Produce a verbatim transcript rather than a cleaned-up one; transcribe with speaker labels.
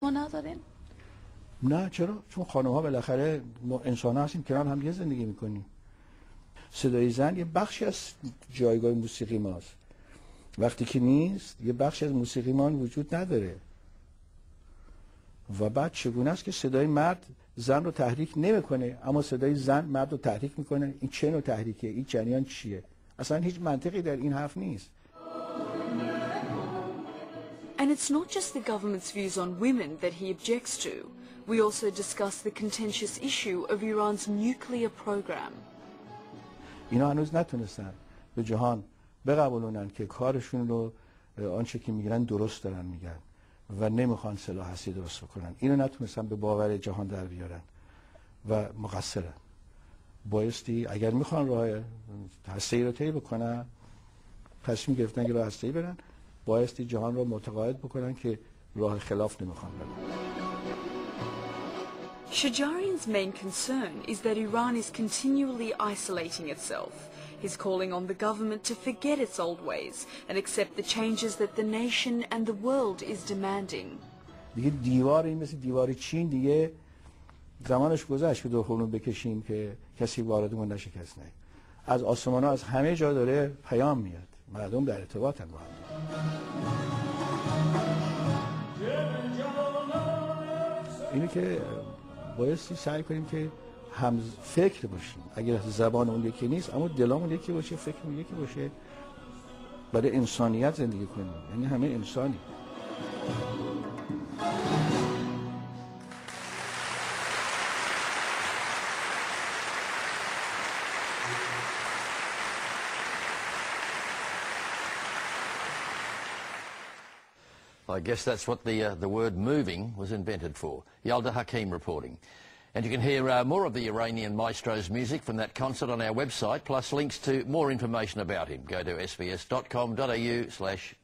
Speaker 1: ما ندارین؟
Speaker 2: نه چرا؟ چون خانم ها بالاخره انسان ها هستیم، کنار هم یه زندگی میکنیم. صدای زن یه بخشی از جایگاه موسیقی ماست. وقتی که نیست یه بخشی از موسیقی ما وجود نداره. و بعد چگونه است که صدای مرد زن رو تحریک نمیکنه اما صدای زن مرد رو تحریک میکنه؟ این چه نوع تحریکه؟ این جریان چیه؟ اصلا هیچ منطقی در این حرف نیست.
Speaker 1: And it's not just the government's views on women that he objects to. We also discuss the contentious issue of Iran's nuclear program.
Speaker 2: اینا هنوز نتونستن به جهان بقبولونن که کارشون رو آنچه که میگن درست دارن میگن و نمیخوان سلاح هستی درست کنن. اینو نتونستن به باور جهان در بیارن و مقصرن. بایستی اگر میخوان راه هسته‌ای رو طی بکنن، تصمیم گرفتن که راه هسته‌ای برن، بایستی جهان رو متقاعد بکنن که راه خلاف نمیخوان برن.
Speaker 1: Shajarian's main concern is that Iran is continually isolating itself. He's calling on the government to forget its old ways and accept the changes that the nation and the world is demanding.
Speaker 2: دیگه دیواری مثل دیوار چین دیگه زمانش گذشت که دورخونو بکشیم که کسی واردمون نشه کس نه. از آسمان ها از همه جا داره پیام میاد. مردم در ارتباطن با هم. اینه که بایستی سعی کنیم که هم فکر باشیم. اگر زبان اون یکی نیست اما دلمون یکی باشه، فکرمون یکی باشه، برای انسانیت زندگی کنیم. یعنی همه انسانی.
Speaker 3: I guess that's what the, uh, the word moving was invented for. Yalda Hakim reporting. And you can hear uh, more of the Iranian Maestro's music from that concert on our website, plus links to more information about him. Go to s b s dot com dot a u slash